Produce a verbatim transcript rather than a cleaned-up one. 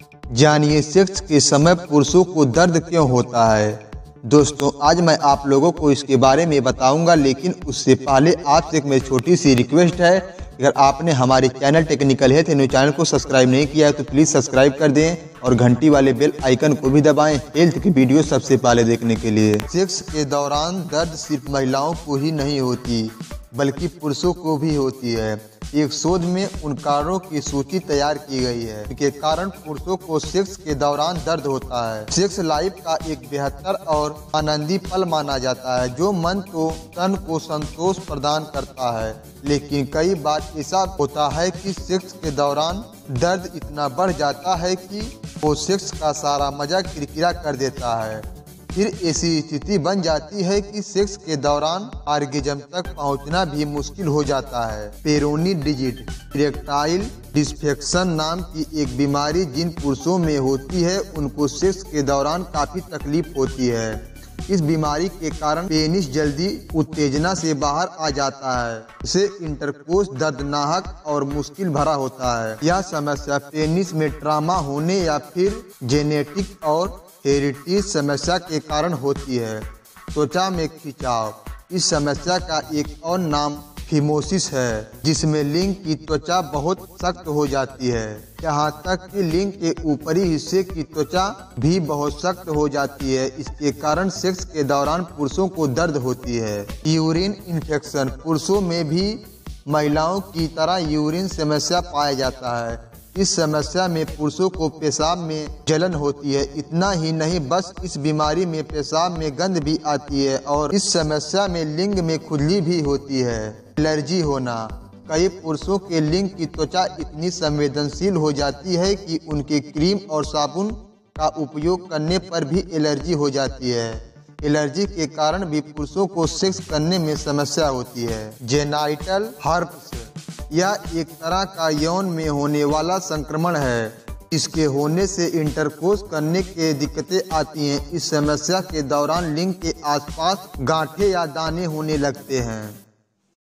जानिए सेक्स के समय पुरुषों को दर्द क्यों होता है। दोस्तों, आज मैं आप लोगों को इसके बारे में बताऊंगा, लेकिन उससे पहले आपसे एक मेरी छोटी सी रिक्वेस्ट है। अगर आपने हमारे channel technical health news channel को सब्सक्राइब नहीं किया है तो प्लीज़ सब्सक्राइब कर दें और घंटी वाले बेल आइकन को भी दबाएं हेल्थ की वीडियो सबसे पहले देखने के लिए। सेक्स के दौरान दर्द सिर्फ महिलाओं को ही नहीं होती बल्कि पुरुषों को भी होती है। एक शोध में उन कारणों की सूची तैयार की गई है जिनके कारण पुरुषों को सेक्स के दौरान दर्द होता है। सेक्स लाइफ का एक बेहतर और आनंदी पल माना जाता है जो मन तो तन को संतोष प्रदान करता है, लेकिन कई बार ऐसा होता है कि सेक्स के दौरान दर्द इतना बढ़ जाता है कि वो सेक्स का सारा मजा किरकिरा कर देता है। फिर ऐसी स्थिति बन जाती है कि सेक्स के दौरान ऑर्गेज्म तक पहुंचना भी मुश्किल हो जाता है। पेरोनी डिजीट इरेक्टाइल डिस्फेक्शन नाम की एक बीमारी जिन पुरुषों में होती है उनको सेक्स के दौरान काफी तकलीफ होती है। इस बीमारी के कारण पेनिस जल्दी उत्तेजना से बाहर आ जाता है। इसे इंटरकोर्स दर्दनाक और मुश्किल भरा होता है। यह समस्या पेनिस में ट्रामा होने या फिर जेनेटिक और हेरिटेज समस्या के कारण होती है। त्वचा में खिंचाव इस समस्या का एक और नाम फिमोसिस है, जिसमें लिंग की त्वचा बहुत सख्त हो जाती है, यहाँ तक कि लिंग के ऊपरी हिस्से की त्वचा भी बहुत सख्त हो जाती है। इसके कारण सेक्स के दौरान पुरुषों को दर्द होती है। यूरिन इन्फेक्शन पुरुषों में भी महिलाओं की तरह यूरिन समस्या पाया जाता है। इस समस्या में पुरुषों को पेशाब में जलन होती है। इतना ही नहीं, बस इस बीमारी में पेशाब में गंध भी आती है और इस समस्या में लिंग में खुजली भी होती है। एलर्जी होना कई पुरुषों के लिंग की त्वचा इतनी संवेदनशील हो जाती है कि उनके क्रीम और साबुन का उपयोग करने पर भी एलर्जी हो जाती है। एलर्जी के कारण भी पुरुषों को सेक्स करने में समस्या होती है। जेनाइटल हर्प्स यह एक तरह का यौन में होने वाला संक्रमण है। इसके होने से इंटरकोर्स करने के दिक्कतें आती हैं। इस समस्या के दौरान लिंग के आसपास गांठें या दाने होने लगते हैं।